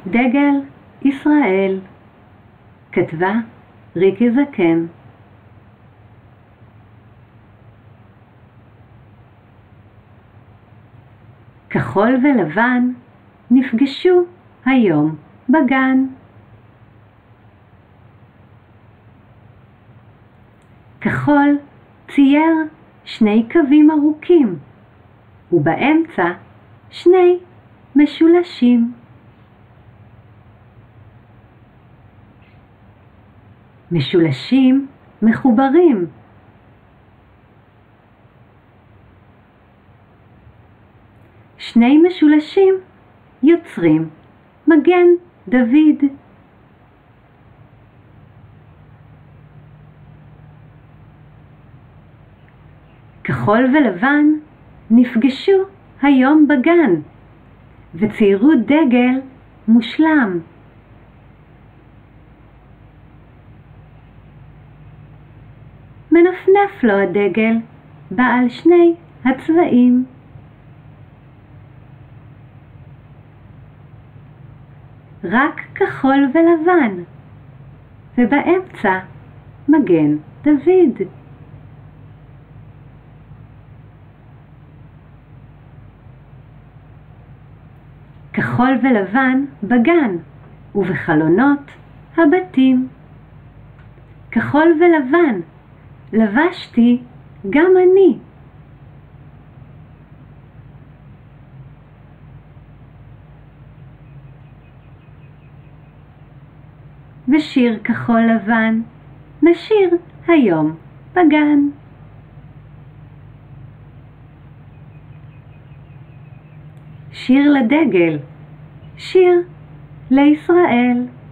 דגל ישראל. כתבה ריקי זקן. כחול ולבן נפגשו היום בגן. כחול צייר שני קווים ארוכים, ובאמצע שני משולשים. משולשים מחוברים. שני משולשים יוצרים מגן דוד. כחול ולבן נפגשו היום בגן וציירו דגל מושלם. מנפנף לו הדגל בעל שני הצבעים. רק כחול ולבן, ובאמצע מגן דוד. כחול ולבן בגן ובחלונות הבתים. כחול ולבן לבשתי גם אני. ושיר כחול לבן נשיר היום בגן. שיר לדגל, שיר לישראל.